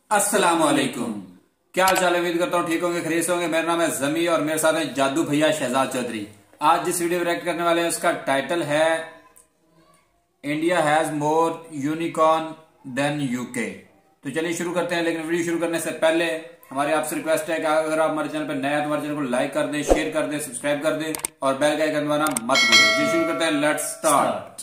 अस्सलाम वालेकुम। क्या हाल चाल है? उम्मीद करता हूँ ठीक होंगे, खरीद होंगे। मेरा नाम है जमी और मेरे साथ है जादू भैया शहजाद चौधरी। आज जिस वीडियो में रिएक्ट करने वाले हैं उसका टाइटल है India has more unicorn than UK. तो चलिए शुरू करते हैं, लेकिन वीडियो शुरू करने से पहले हमारी आपसे रिक्वेस्ट है कि अगर आप हमारे चैनल पर नए हैं तो हमारे चैनल को लाइक कर दें, शेयर कर दें, सब्सक्राइब कर दें और बेल का आइकन दबाना मत भूलें। चलिए शुरू करते हैं, लेट्स स्टार्ट।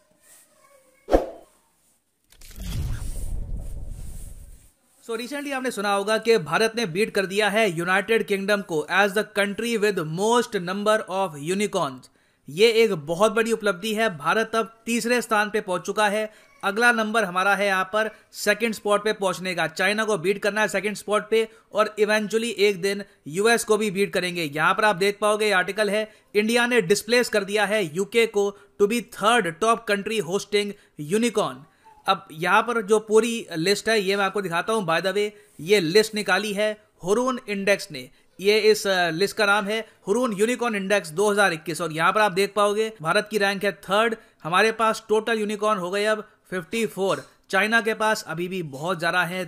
रिसेंटली आपने सुना होगा कि भारत ने बीट कर दिया है यूनाइटेड किंगडम को as the country with most number of unicorns. ये एक बहुत बड़ी उपलब्धि है। भारत अब तीसरे स्थान पे पहुंच चुका है। अगला नंबर हमारा है यहाँ पर सेकंड स्पॉट पे पहुंचने का। चाइना को बीट करना है सेकंड स्पॉट पे और इवेंचुअली एक दिन यूएस को भी बीट करेंगे। यहाँ पर आप देख पाओगे, आर्टिकल है इंडिया ने डिस्प्लेस कर दिया है यूके को to be third top country hosting unicorn. अब यहाँ पर जो पूरी लिस्ट है ये मैं आपको दिखाता हूँ। बाय द वे, ये लिस्ट निकाली है हुरून इंडेक्स ने। ये इस लिस्ट का नाम है हुरून यूनिकॉर्न इंडेक्स 2021 और यहाँ पर आप देख पाओगे भारत की रैंक है थर्ड। हमारे पास टोटल यूनिकॉर्न हो गए अब 54। चाइना के पास अभी भी बहुत ज़्यादा है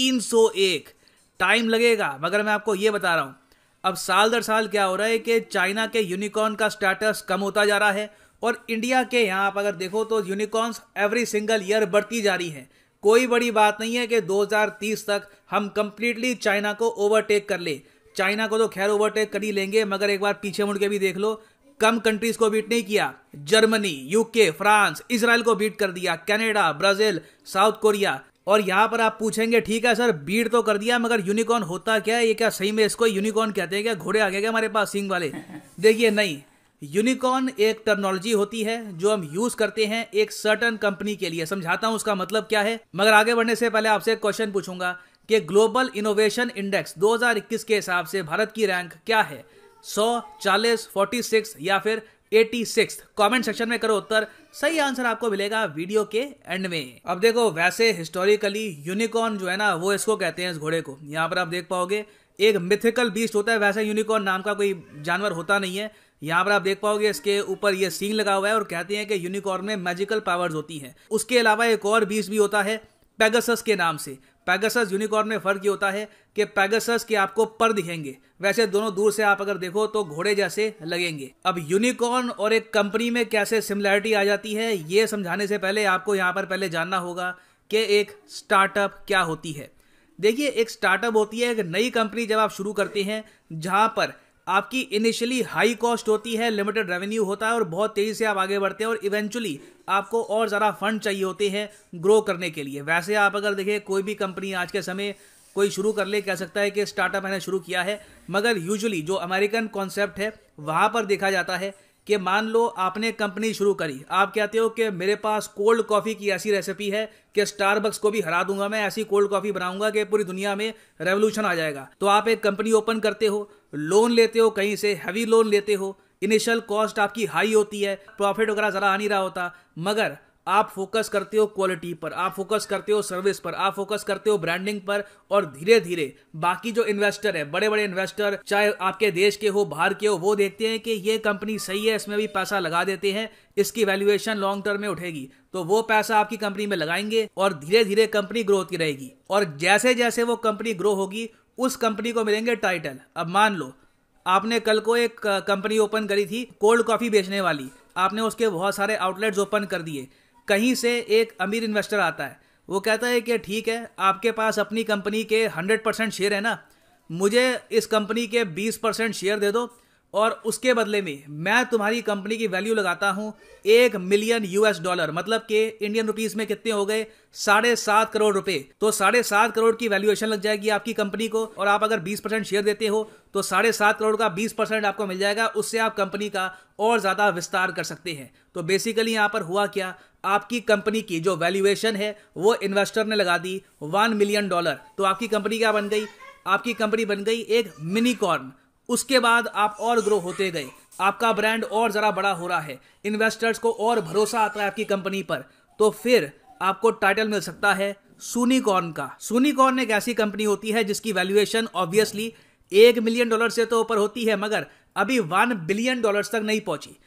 301। टाइम लगेगा, मगर मैं आपको ये बता रहा हूँ अब साल दर साल क्या हो रहा है कि चाइना के यूनिकॉर्न का स्टेटस कम होता जा रहा है और इंडिया के यहाँ पर अगर देखो तो यूनिकॉर्न्स एवरी सिंगल ईयर बढ़ती जा रही हैं। कोई बड़ी बात नहीं है कि 2030 तक हम कंप्लीटली चाइना को ओवरटेक कर ले। चाइना को तो खैर ओवरटेक कर ही लेंगे, मगर एक बार पीछे मुड़ के भी देख लो, कम कंट्रीज को बीट नहीं किया। जर्मनी, यूके, फ्रांस, इजराइल को बीट कर दिया, कनाडा, ब्राजील, साउथ कोरिया। और यहाँ पर आप पूछेंगे ठीक है सर बीट तो कर दिया, मगर यूनिकॉर्न होता क्या है? ये क्या सही में इसको यूनिकॉर्न कहते हैं क्या? घोड़े आ गए क्या हमारे पास सींग वाले? देखिए नहीं, यूनिकॉर्न एक टर्मिनोलॉजी होती है जो हम यूज करते हैं एक सर्टेन कंपनी के लिए। समझाता हूं उसका मतलब क्या है, मगर आगे बढ़ने से पहले आपसे एक क्वेश्चन पूछूंगा कि ग्लोबल इनोवेशन इंडेक्स 2021 के हिसाब से भारत की रैंक क्या है? 100, 40, 46 या फिर 86? कमेंट सेक्शन में करो उत्तर। सही आंसर आपको मिलेगा वीडियो के एंड में। अब देखो, वैसे हिस्टोरिकली यूनिकॉर्न जो है ना वो इसको कहते हैं, इस घोड़े को। यहाँ पर आप देख पाओगे एक मिथिकल बीस्ट होता है। वैसे यूनिकॉर्न नाम का कोई जानवर होता नहीं है। यहाँ पर आप देख पाओगे इसके ऊपर ये सींग लगा हुआ है और कहते हैं कि यूनिकॉर्न में मैजिकल पावर्स होती हैं। उसके अलावा एक और बीस्ट भी होता है पेगासस के नाम से। पेगासस यूनिकॉर्न में फर्क ये होता है कि पेगासस के आपको पर दिखेंगे, वैसे दोनों दूर से आप अगर देखो तो घोड़े जैसे लगेंगे। अब यूनिकॉर्न और एक कंपनी में कैसे सिमिलैरिटी आ जाती है ये समझाने से पहले आपको यहाँ पर पहले जानना होगा कि एक स्टार्टअप क्या होती है। देखिए, एक स्टार्टअप होती है एक नई कंपनी जब आप शुरू करते हैं जहां पर आपकी इनिशियली हाई कॉस्ट होती है, लिमिटेड रेवेन्यू होता है और बहुत तेजी से आप आगे बढ़ते हैं और इवेंचुअली आपको और ज़्यादा फंड चाहिए होते हैं ग्रो करने के लिए। वैसे आप अगर देखें कोई भी कंपनी आज के समय कोई शुरू कर ले, कह सकता है कि स्टार्टअप मैंने शुरू किया है, मगर यूजुअली जो अमेरिकन कॉन्सेप्ट है वहाँ पर देखा जाता है कि मान लो आपने कंपनी शुरू करी, आप कहते हो कि मेरे पास कोल्ड कॉफ़ी की ऐसी रेसिपी है कि स्टारबक्स को भी हरा दूंगा, मैं ऐसी कोल्ड कॉफ़ी बनाऊंगा कि पूरी दुनिया में रेवोल्यूशन आ जाएगा। तो आप एक कंपनी ओपन करते हो, लोन लेते हो, कहीं से हैवी लोन लेते हो, इनिशियल कॉस्ट आपकी हाई होती है, प्रॉफिट वगैरह ज़रा आ नहीं रहा होता, मगर आप फोकस करते हो क्वालिटी पर, आप फोकस करते हो सर्विस पर, आप फोकस करते हो ब्रांडिंग पर और धीरे धीरे बाकी जो इन्वेस्टर है, बड़े बड़े इन्वेस्टर चाहे आपके देश के हो बाहर के हो, वो देखते हैं कि ये कंपनी सही है, इसमें भी पैसा लगा देते हैं, इसकी वैल्यूएशन लॉन्ग टर्म में उठेगी, तो वो पैसा आपकी कंपनी में लगाएंगे और धीरे धीरे कंपनी ग्रो होती रहेगी। और जैसे जैसे वो कंपनी ग्रो होगी उस कंपनी को मिलेंगे टाइटल। अब मान लो आपने कल को एक कंपनी ओपन करी थी कोल्ड कॉफी बेचने वाली, आपने उसके बहुत सारे आउटलेट्स ओपन कर दिए। कहीं से एक अमीर इन्वेस्टर आता है, वो कहता है कि ठीक है, आपके पास अपनी कंपनी के 100% शेयर है ना, मुझे इस कंपनी के 20% शेयर दे दो और उसके बदले में मैं तुम्हारी कंपनी की वैल्यू लगाता हूं $1 मिलियन, मतलब कि इंडियन रुपीस में कितने हो गए? 7.5 करोड़ रुपए। तो 7.5 करोड़ की वैल्यूएशन लग जाएगी आपकी कंपनी को और आप अगर 20% शेयर देते हो तो 7.5 करोड़ का 20% आपको मिल जाएगा। उससे आप कंपनी का और ज्यादा विस्तार कर सकते हैं। तो बेसिकली यहां पर हुआ क्या, आपकी कंपनी की जो वैल्यूएशन है वो इन्वेस्टर ने लगा दी $1 मिलियन। तो आपकी कंपनी क्या बन गई? आपकी कंपनी बन गई एक मिनीकॉर्न। उसके बाद आप और ग्रो होते गए, आपका ब्रांड और ज़रा बड़ा हो रहा है, इन्वेस्टर्स को और भरोसा आता है आपकी कंपनी पर, तो फिर आपको टाइटल मिल सकता है सूनिकॉर्न का। सूनिकॉर्न एक ऐसी कंपनी होती है जिसकी वैल्यूएशन ऑब्वियसली $1 मिलियन से तो ऊपर होती है, मगर अभी $1 बिलियन तक नहीं पहुंची।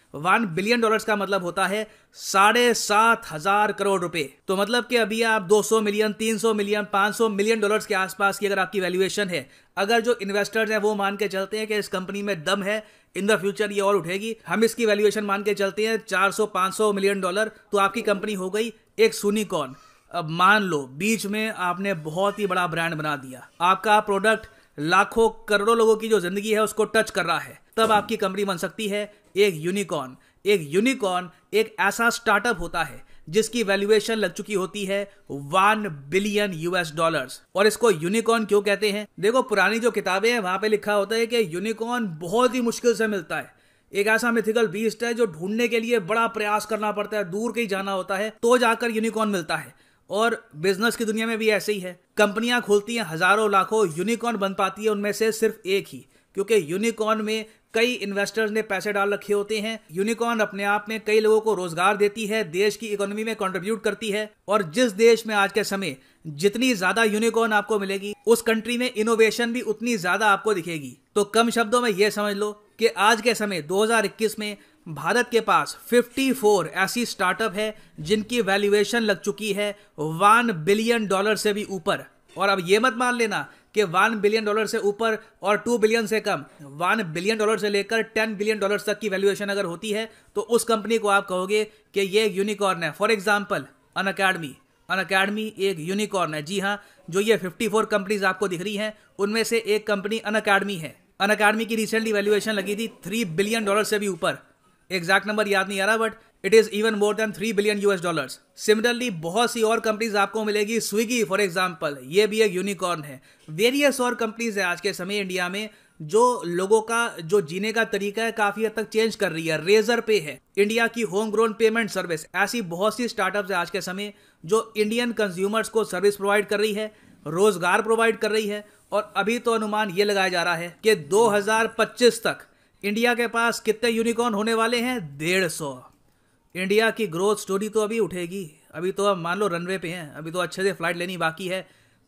$1 बिलियन का मतलब होता है 7,500 करोड़ रुपए। तो मतलब कि अभी आप 200 मिलियन, 300 मिलियन, 500 मिलियन डॉलर्स के आसपास की अगर आपकी वैल्यूएशन है, अगर जो इन्वेस्टर्स हैं वो मान के चलते हैं कि इस कंपनी में दम है, इन द फ्यूचर ये और उठेगी, हम इसकी वैल्यूएशन मान के चलते हैं 400-500 मिलियन डॉलर, तो आपकी कंपनी हो गई एक यूनिकॉर्न। अब मान लो बीच में आपने बहुत ही बड़ा ब्रांड बना दिया, आपका प्रोडक्ट लाखों करोड़ों लोगों की जो जिंदगी है उसको टच कर रहा है, तब आपकी कंपनी बन सकती है एक यूनिकॉर्न। एक यूनिकॉर्न एक ऐसा स्टार्टअप होता है जिसकी वैल्यूएशन लग चुकी होती है $1 बिलियन। और इसको यूनिकॉर्न क्यों कहते हैं? देखो, पुरानी जो किताबें हैं वहां पे लिखा होता है कि यूनिकॉर्न बहुत ही मुश्किल से मिलता है, एक ऐसा मिथिकल बीस्ट है जो ढूंढने के लिए बड़ा प्रयास करना पड़ता है, दूर कहीं जाना होता है तो जाकर यूनिकॉर्न मिलता है। और बिजनेस की दुनिया में भी ऐसे ही है, कंपनियां खोलती हैं हजारों लाखों, यूनिकॉर्न बन पाती है उनमें से सिर्फ एक ही, क्योंकि यूनिकॉर्न में कई इन्वेस्टर्स ने पैसे डाल रखे होते हैं। यूनिकॉर्न अपने आप में कई लोगों को रोजगार देती है, देश की इकोनॉमी में कंट्रीब्यूट करती है, और जिस देश में आज के समय जितनी ज्यादा यूनिकॉर्न आपको मिलेगी उस कंट्री में इनोवेशन भी उतनी ज्यादा आपको दिखेगी। तो कम शब्दों में यह समझ लो कि आज के समय 2021 में भारत के पास 54 ऐसी स्टार्टअप है जिनकी वैल्यूएशन लग चुकी है $1 बिलियन से भी ऊपर। और अब ये मत मान लेना कि $1 बिलियन से ऊपर और 2 बिलियन से कम, $1 बिलियन से लेकर $10 बिलियन तक की वैल्यूएशन अगर होती है तो उस कंपनी को आप कहोगे कि ये एक यूनिकॉर्न है। फॉर एग्जांपल अनअकैडमी एक यूनिकॉर्न है। जी हाँ, जो ये 54 कंपनीज आपको दिख रही हैं उनमें से एक कंपनी अनअकैडमी है। अनअकैडमी की रिसेंटली वैल्यूएशन लगी थी $3 बिलियन से भी ऊपर, एग्जैक्ट नंबर याद नहीं आ रहा, but it is even more than $3 billion. Similarly बहुत सी और कंपनीज आपको मिलेगी, स्विगी फॉर एग्जांपल, ये भी एक यूनिकॉर्न है। वेरियस और कंपनीज है आज के समय इंडिया में जो लोगों का जो जीने का तरीका है काफी हद तक चेंज कर रही है। रेजर पे है, इंडिया की होम ग्रोन पेमेंट सर्विस, ऐसी बहुत सी स्टार्टअप्स है आज के समय जो इंडियन कंज्यूमर्स को सर्विस प्रोवाइड कर रही है, रोजगार प्रोवाइड कर रही है। और अभी तो अनुमान ये लगाया जा रहा है कि 2025 तक इंडिया के पास कितने यूनिकॉर्न होने वाले हैं? 150। इंडिया की ग्रोथ स्टोरी तो अभी उठेगी, अभी तो हम मान लो रनवे पे हैं, अभी तो अच्छे से फ्लाइट लेनी बाकी है।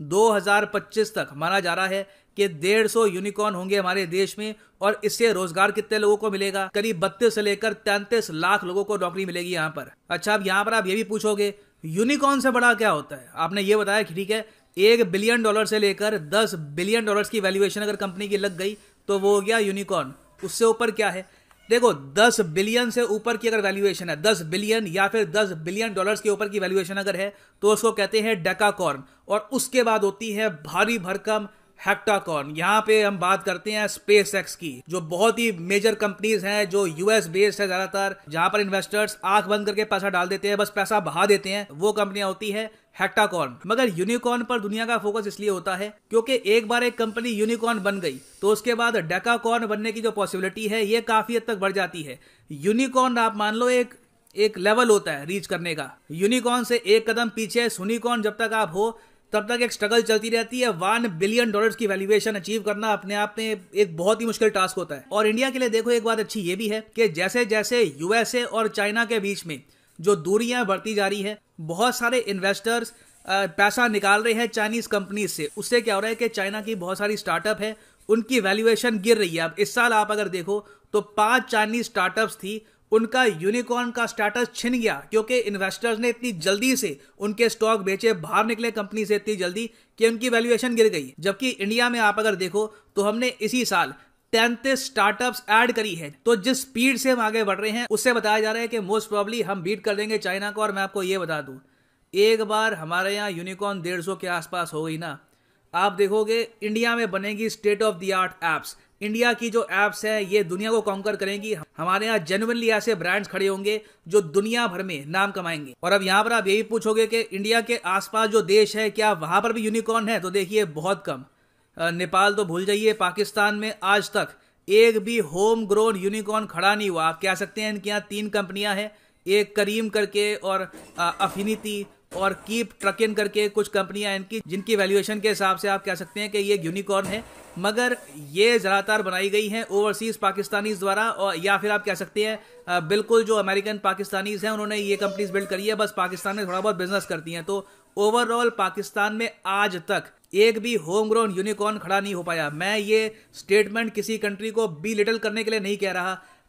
2025 तक माना जा रहा है कि 150 यूनिकॉर्न होंगे हमारे देश में, और इससे रोजगार कितने लोगों को मिलेगा? करीब 32 से लेकर 33 लाख लोगों को नौकरी मिलेगी यहाँ पर। अच्छा, अब यहाँ पर आप ये भी पूछोगे यूनिकॉर्न से बड़ा क्या होता है? आपने ये बताया कि ठीक है, $1 बिलियन से लेकर $10 बिलियन की वैल्यूएशन अगर कंपनी की लग गई तो वो हो गया यूनिकॉर्न। उससे ऊपर क्या है? देखो, 10 बिलियन से ऊपर की अगर वैल्यूएशन है, 10 बिलियन या फिर $10 बिलियन के ऊपर की वैल्यूएशन अगर है तो उसको कहते हैं डेकाकॉर्न। और उसके बाद होती है भारी भरकम हेक्टाकॉर्न। यहाँ पे हम बात करते हैं स्पेस एक्स की, जो बहुत ही मेजर कंपनीज हैं, जो यूएस बेस्ड है ज्यादातर, जहां पर इन्वेस्टर्स आंख बंद करके पैसा डाल देते हैं, बस पैसा बहा देते हैं, वो कंपनियां होती है हेक्टाकॉर्न। मगर यूनिकॉर्न पर दुनिया का फोकस इसलिए होता है क्योंकि एक बार एक कंपनी यूनिकॉर्न बन गई तो उसके बाद डेकाकॉर्न बनने की जो पॉसिबिलिटी है ये काफी हद तक बढ़ जाती है। यूनिकॉर्न आप मान लो एक लेवल होता है रीच करने का, यूनिकॉर्न से एक कदम पीछे यूनिकॉर्न जब तक आप हो तब तक एक स्ट्रगल चलती रहती है। $1 बिलियन की वैल्यूएशन अचीव करना अपने आप में एक बहुत ही मुश्किल टास्क होता है। और इंडिया के लिए देखो, एक बात अच्छी ये भी है कि जैसे जैसे यूएसए और चाइना के बीच में जो दूरियां बढ़ती जा रही है, बहुत सारे इन्वेस्टर्स पैसा निकाल रहे हैं चाइनीज कंपनी से। उससे क्या हो रहा है कि चाइना की बहुत सारी स्टार्टअप है, उनकी वैल्यूएशन गिर रही है। अब इस साल आप अगर देखो तो 5 चाइनीज स्टार्टअप्स थी, उनका यूनिकॉर्न का स्टेटस छिन गया क्योंकि इन्वेस्टर्स ने इतनी जल्दी से उनके स्टॉक बेचे, बाहर निकले कंपनी से इतनी जल्दी कि उनकी वैल्यूएशन गिर गई। जबकि इंडिया में आप अगर देखो तो हमने इसी साल 33 स्टार्टअप्स ऐड करी है। तो जिस स्पीड से हम आगे बढ़ रहे हैं उससे बताया जा रहा है कि मोस्ट प्रोबेबली हम बीट कर देंगे चाइना को। और मैं आपको ये बता दूं, एक बार हमारे यहाँ यूनिकॉर्न 150 के आसपास हो गई ना, आप देखोगे इंडिया में बनेगी state of the art apps. India की जो एप्स है ये दुनिया को कॉन्कर करेंगी। हमारे यहाँ जेन्युइनली ऐसे ब्रांड्स खड़े होंगे जो दुनिया भर में नाम कमाएंगे। और अब यहाँ पर आप यही पूछोगे कि इंडिया के आसपास जो देश है क्या वहां पर भी यूनिकॉर्न है? तो देखिए, बहुत कम। नेपाल तो भूल जाइए, पाकिस्तान में आज तक एक भी होम ग्रोन यूनिकॉर्न खड़ा नहीं हुआ। आप कह सकते हैं इनके यहाँ 3 कंपनियां हैं, एक करीम करके और अफिनिटी और कीप ट्रकिन करके कुछ कंपनियां इनकी, जिनकी वैल्यूएशन के हिसाब से आप कह सकते हैं कि ये यूनिकॉर्न है। मगर ये ज़्यादातर बनाई गई हैं ओवरसीज पाकिस्तानीज द्वारा, और या फिर आप कह सकते हैं बिल्कुल जो अमेरिकन पाकिस्तानीज हैं उन्होंने ये कंपनीज बिल्ड करी है, बस पाकिस्तान में थोड़ा बहुत बिजनेस करती हैं। तो ओवरऑल पाकिस्तान में आज तक एक भी होम ग्रोन यूनिकॉर्न खड़ा नहीं हो पाया। मैं ये स्टेटमेंट किसी कंट्री को बी लिटल करने के लिए नहीं कह रहा,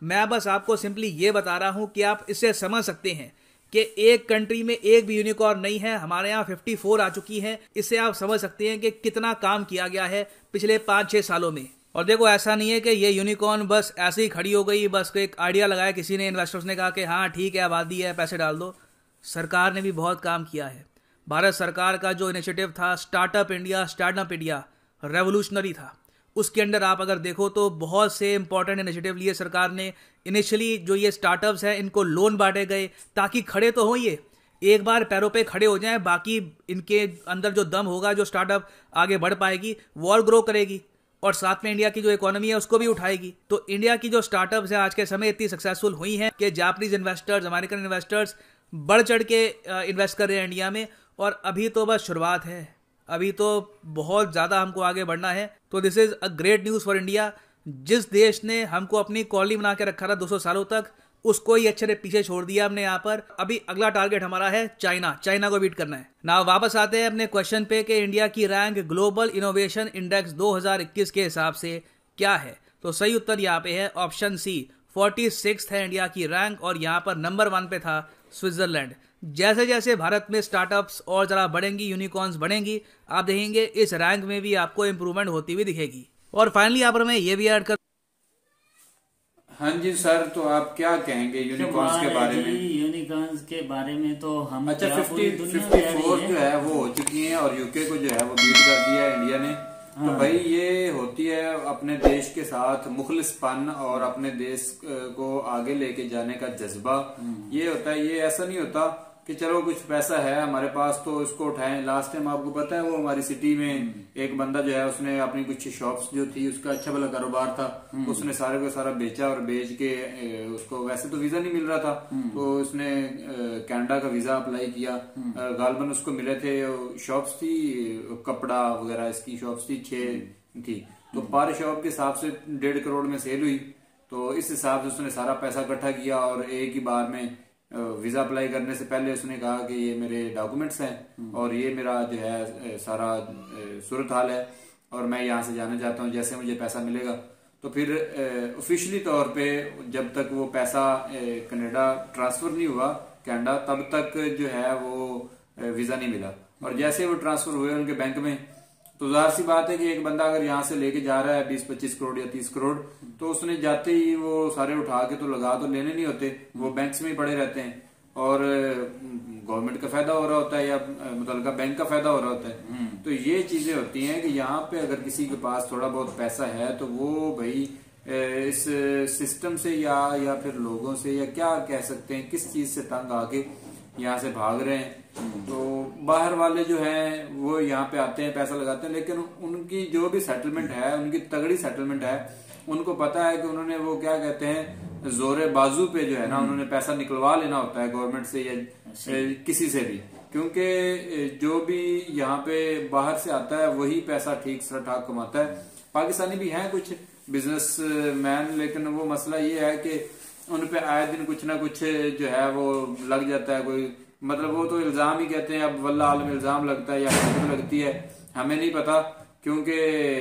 मैं बस आपको सिंपली ये बता रहा हूं कि आप इससे समझ सकते हैं कि एक कंट्री में एक भी यूनिकॉर्न नहीं है, हमारे यहाँ 54 आ चुकी हैं। इससे आप समझ सकते हैं कि कितना काम किया गया है पिछले 5-6 सालों में। और देखो, ऐसा नहीं है कि ये यूनिकॉर्न बस ऐसे ही खड़ी हो गई, बस एक आइडिया लगाया किसी ने, इन्वेस्टर्स ने कहा कि हाँ ठीक है आबादी है पैसे डाल दो। सरकार ने भी बहुत काम किया है। भारत सरकार का जो इनिशिएटिव था स्टार्टअप इंडिया रेवोल्यूशनरी था। उसके अंडर आप अगर देखो तो बहुत से इंपॉर्टेंट इनिशिएटिव लिए सरकार ने। इनिशियली जो ये स्टार्टअप्स हैं इनको लोन बांटे गए ताकि खड़े तो हो, ये एक बार पैरों पे खड़े हो जाएं, बाकी इनके अंदर जो दम होगा, जो स्टार्टअप आगे बढ़ पाएगी वो और ग्रो करेगी और साथ में इंडिया की जो इकोनॉमी है उसको भी उठाएगी। तो इंडिया की जो स्टार्टअप्स हैं आज के समय इतनी सक्सेसफुल हुई हैं कि जापानीज इन्वेस्टर्स, अमेरिकन इन्वेस्टर्स बढ़ चढ़ के इन्वेस्ट कर रहे हैं इंडिया में। और अभी तो बस शुरुआत है, अभी तो बहुत ज़्यादा हमको आगे बढ़ना है। तो this is a great news for India. जिस देश ने हमको अपनी कॉलोनी बना के रखा था 200 सालों तक, उसको ही अच्छे से पीछे छोड़ दिया हमने यहाँ पर। अभी अगला टारगेट हमारा है चाइना को बीट करना है ना। वापस आते हैं अपने क्वेश्चन पे कि इंडिया की रैंक ग्लोबल इनोवेशन इंडेक्स 2021 के हिसाब से क्या है। तो सही उत्तर यहाँ पे है ऑप्शन सी, 46 है इंडिया की रैंक और यहाँ पर नंबर 1 पे था स्विट्जरलैंड। जैसे जैसे भारत में स्टार्टअप्स और जरा बढ़ेंगी, यूनिकॉर्न्स बढ़ेंगी, आप देखेंगे इस रैंक में भी आपको इंप्रूवमेंट होती हुई दिखेगी। और फाइनली यहाँ पर मैं ये भी ऐड कर, हाँ जी सर, तो आप क्या कहेंगे यूनिकॉर्न्स के बारे में? यूनिकॉर्न्स के बारे में तो हम अच्छा, 54 जो है वो हो चुकी हैं और यूके को जो है वो बीट कर दिया है इंडिया ने। तो भाई ये होती है अपने देश के साथ मुखलिसपन और अपने देश को आगे लेके जाने का जज्बा। ये होता है, ये ऐसा नहीं होता कि चलो कुछ पैसा है हमारे पास तो इसको उठाएं। लास्ट टाइम आपको पता है वो हमारी सिटी में एक बंदा जो है उसने अपनी कुछ शॉप्स जो थी, उसका अच्छा भला कारोबार था, उसने सारे को सारा बेचा और बेच के उसको वैसे तो वीजा नहीं मिल रहा था, तो उसने कनाडा का वीजा अप्लाई किया। गालबन उसको मिले थे, शॉप्स थी कपड़ा वगैरह इसकी शॉप्स थी 6 थी, तो पर शॉप के हिसाब से 1.5 करोड़ में सेल हुई। तो इस हिसाब से उसने सारा पैसा इकट्ठा किया और एक ही बार में वीजा अप्लाई करने से पहले उसने कहा कि ये मेरे डॉक्यूमेंट्स हैं और ये मेरा जो है सारा सूरत हाल है और मैं यहाँ से जाना चाहता हूँ, जैसे मुझे पैसा मिलेगा। तो फिर ऑफिशियली तौर पे जब तक वो पैसा कनाडा ट्रांसफर नहीं हुआ कनाडा, तब तक जो है वो वीजा नहीं मिला। और जैसे वो ट्रांसफर हुए उनके बैंक में, तो जाहिर सी बात है कि एक बंदा अगर यहाँ से लेके जा रहा है 20-25 करोड़ या 30 करोड़, तो उसने जाते ही वो सारे उठा के तो लगा तो लेने नहीं होते, वो बैंक्स में ही पड़े रहते हैं और गवर्नमेंट का फायदा हो रहा होता है या मतलब बैंक का फायदा हो रहा होता है। तो ये चीजें होती हैं कि यहाँ पे अगर किसी के पास थोड़ा बहुत पैसा है तो वो भाई इस सिस्टम से या फिर लोगों से या क्या कह सकते हैं किस चीज से तंग आके यहाँ से भाग रहे हैं। तो बाहर वाले जो हैं वो यहाँ पे आते हैं, पैसा लगाते हैं, लेकिन उनकी जो भी सेटलमेंट है, उनकी तगड़ी सेटलमेंट है, उनको पता है कि उन्होंने वो क्या कहते हैं जोरे बाजू पे जो है ना उन्होंने पैसा निकलवा लेना होता है गवर्नमेंट से या किसी से भी, क्योंकि जो भी यहाँ पे बाहर से आता है वही पैसा ठीक से ठाक कमाता है। पाकिस्तानी भी हैं कुछ बिजनेस मैन, लेकिन वो मसला ये है कि उन पे आए दिन कुछ ना कुछ जो है वो लग जाता है। कोई मतलब वो तो इल्जाम ही कहते हैं, अब वल्लाह आलम इल्जाम लगता है या लगती है, हमें नहीं पता, क्योंकि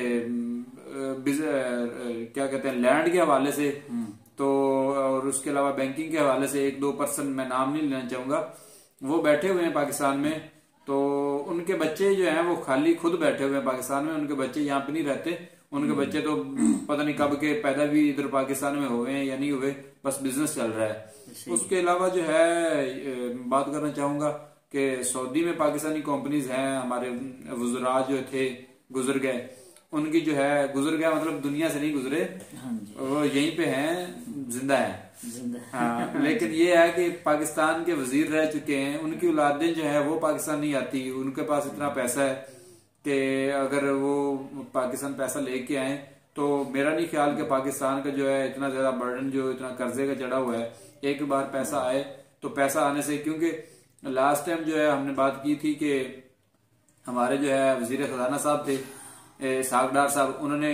क्या कहते हैं लैंड के हवाले से तो और उसके अलावा बैंकिंग के हवाले से 1-2 पर्सन, मैं नाम नहीं लेना चाहूंगा, वो बैठे हुए हैं पाकिस्तान में। तो उनके बच्चे जो हैं वो खाली खुद बैठे हुए हैं पाकिस्तान में, उनके बच्चे यहाँ पे नहीं रहते। उनके बच्चे तो पता नहीं कब के पैदा भी इधर पाकिस्तान में हुए हैं या नहीं हुए, बस बिजनेस चल रहा है। उसके अलावा जो है बात करना चाहूंगा कि सऊदी में पाकिस्तानी कंपनीज हैं, हमारे वज़रा जो थे गुजर गए, उनकी जो है गुजर गया मतलब दुनिया से नहीं गुजरे, वो यहीं पे हैं, जिंदा है। हाँ, लेकिन ये है कि पाकिस्तान के वजीर रह चुके हैं, उनकी औलादें जो है वो पाकिस्तान नहीं आती, उनके पास इतना पैसा है कि अगर वो पाकिस्तान पैसा लेके आए तो मेरा नहीं ख्याल कि पाकिस्तान का जो है इतना ज्यादा बर्डन जो इतना कर्जे का चढ़ा हुआ है, एक बार पैसा आए तो पैसा आने से, क्योंकि लास्ट टाइम जो है हमने बात की थी कि हमारे जो है वजीर खजाना साहब थे सागडार साहब, उन्होंने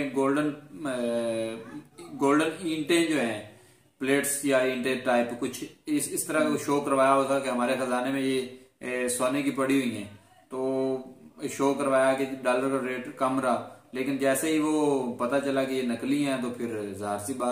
गोल्डन ईंटें जो हैं प्लेट्स या ईंटें टाइप कुछ इस तरह का शो करवाया हुआ था कि हमारे खजाने में ये सोने की पड़ी हुई हैं। तो शो करवाया कि डॉलर का रेट कम रहा, लेकिन जैसे ही वो पता चला कि ये नकली हैं तो फिर जाहिर सी बात है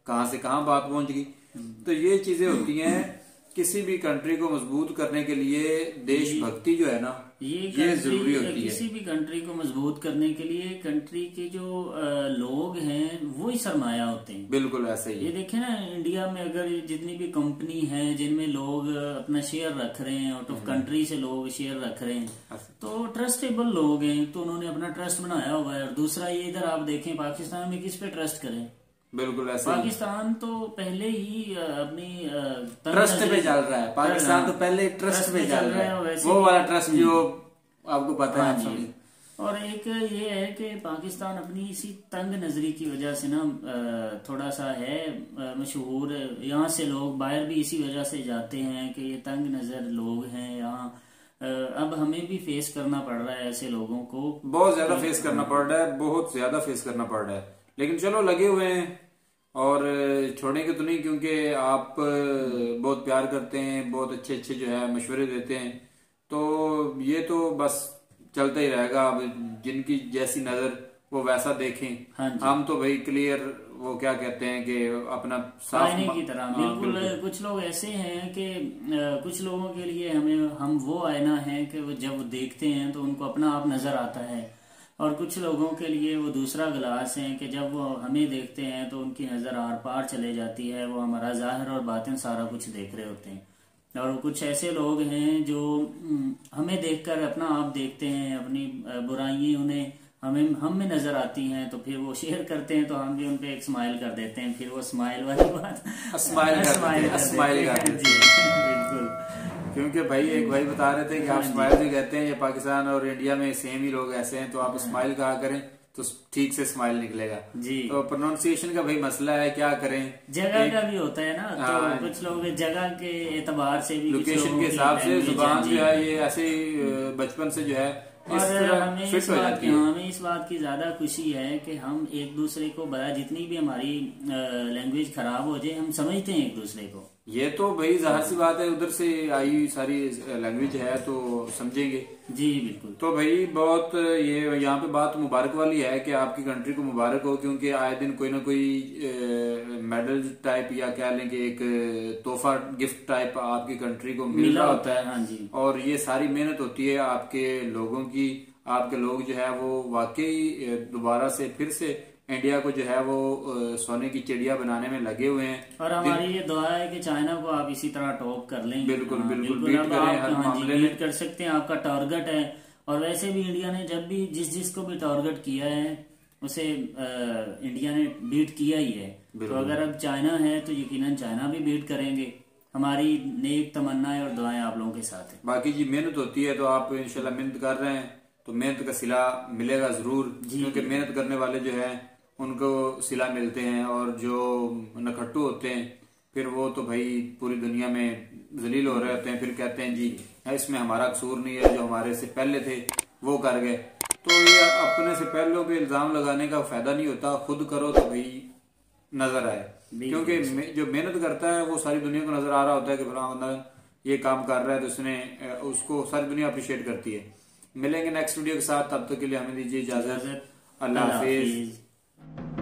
कहां से कहां बात पहुंच गई। तो ये चीजें होती हैं। किसी भी कंट्री को मजबूत करने के लिए देशभक्ति जो है ना, ये जरूरी होती है। किसी भी कंट्री को मजबूत करने के लिए कंट्री के जो लोग हैं वो ही सरमाया होते हैं। बिल्कुल ऐसे ही। ये देखें ना, इंडिया में अगर जितनी भी कंपनी है जिनमें लोग अपना शेयर रख रहे हैं, आउट ऑफ कंट्री से लोग शेयर रख रहे हैं, तो ट्रस्टेबल लोग हैं, तो उन्होंने अपना ट्रस्ट बनाया हुआ है। और दूसरा ये इधर आप देखें पाकिस्तान में किस पे ट्रस्ट करें। बिल्कुल ऐसे पाकिस्तान तो पहले ही अपनी ट्रस्ट पे चल रहा है। पाकिस्तान तो पहले ट्रस्ट पे चल रहा है, वो वाला ट्रस्ट जो आपको पता है। और एक ये है कि पाकिस्तान अपनी इसी तंग नजरी की वजह से ना थोड़ा सा है मशहूर। यहाँ से लोग बाहर भी इसी वजह से जाते हैं कि ये तंग नजर लोग हैं यहाँ। अब हमें भी फेस करना पड़ रहा है ऐसे लोगों को, बहुत ज्यादा फेस करना पड़ रहा है, बहुत ज्यादा फेस करना पड़ रहा है। लेकिन चलो लगे हुए हैं और छोड़ेंगे तो नहीं, क्योंकि आप बहुत प्यार करते हैं, बहुत अच्छे अच्छे जो है मशवरे देते हैं। तो ये तो बस चलता ही रहेगा। अब जिनकी जैसी नजर वो वैसा देखें। हाँ, हम तो भाई क्लियर वो क्या कहते हैं कि अपना साफ की तरह बिल्कुल। कुछ लोग ऐसे हैं कि कुछ लोगों के लिए हम वो आईना है कि वो जब देखते हैं तो उनको अपना आप नजर आता है। और कुछ लोगों के लिए वो दूसरा गिलास है कि जब वो हमें देखते हैं तो उनकी नजर आर पार चले जाती है, वो हमारा जाहिर और बातिन सारा कुछ देख रहे होते हैं। और कुछ ऐसे लोग हैं जो हमें देखकर अपना आप देखते हैं, अपनी बुराइयां उन्हें हम में नजर आती हैं, तो फिर वो शेयर करते हैं, तो हम भी उनपे एक स्माइल कर देते हैं। फिर वो स्माइल वाली बात स्माइल कर देते हैं। बिल्कुल। क्योंकि भाई एक भाई बता रहे थे कि आप स्माइल भी कहते हैं, ये पाकिस्तान और इंडिया में सेम ही लोग ऐसे हैं, तो आप स्माइल कहा करें तो ठीक से स्माइल निकलेगा जी। तो प्रोनाउंसिएशन का भाई मसला है, क्या करें। जगह का भी होता है ना, तो कुछ लोग जगह के एतबार से भी, लोकेशन के हिसाब से जुबान जो है ये ऐसे बचपन से जो है और हमें इस बात की ज्यादा खुशी है कि हम एक दूसरे को जितनी भी हमारी लैंग्वेज खराब हो जाए हम समझते हैं एक दूसरे को। ये तो भाई जाहिर सी बात है, उधर से आई सारी लैंग्वेज है तो समझेंगे जी बिल्कुल। तो भाई बहुत ये यहाँ पे बात मुबारक वाली है कि आपकी कंट्री को मुबारक हो, क्योंकि आए दिन कोई ना कोई मेडल टाइप या क्या लेंगे एक तोहफा गिफ्ट टाइप आपकी कंट्री को मिल रहा होता है। हाँ जी। और ये सारी मेहनत होती है आपके लोगों की। आपके लोग जो है वो वाकई दोबारा से फिर से इंडिया को जो है वो सोने की चिड़िया बनाने में लगे हुए हैं। और हमारी ये दुआ है कि चाइना को आप इसी तरह टॉप कर लें। बिल्कुल बीट करें हर मामले में। कर सकते हैं, आपका टारगेट है। और वैसे भी इंडिया ने जब भी जिसको भी टारगेट किया है उसे इंडिया ने बीट किया ही है। तो अगर अब चाइना है तो यकीनन चाइना भी बीट करेंगे। हमारी नेक तमन्नाएं और दुआएं आप लोगों के साथ है। बाकी जी मेहनत होती है तो आप इंशाल्लाह मेहनत कर रहे हैं तो मेहनत का सिला मिलेगा जरूर, क्योंकि मेहनत करने वाले जो है उनको सिला मिलते हैं। और जो नखट्टू होते हैं फिर वो तो भाई पूरी दुनिया में जलील हो रहे होते हैं, फिर कहते हैं जी इसमें हमारा कसूर नहीं है, जो हमारे से पहले थे वो कर गए। तो ये अपने से पहलों पे इल्जाम लगाने का फायदा नहीं होता, खुद करो तो भाई नजर आए। क्योंकि जो मेहनत करता है वो सारी दुनिया को नजर आ रहा होता है कि बंदा ये काम कर रहा है, तो उसको सारी दुनिया अप्रिशिएट करती है। मिलेंगे नेक्स्ट वीडियो के साथ, तब तक के लिए हमें दीजिए इजाजत। अल्लाह हाफिज।